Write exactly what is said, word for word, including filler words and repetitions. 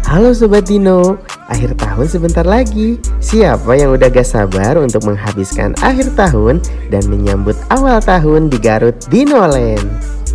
Halo Sobat Dino, akhir tahun sebentar lagi. Siapa yang udah gak sabar untuk menghabiskan akhir tahun dan menyambut awal tahun di Garut Dinoland?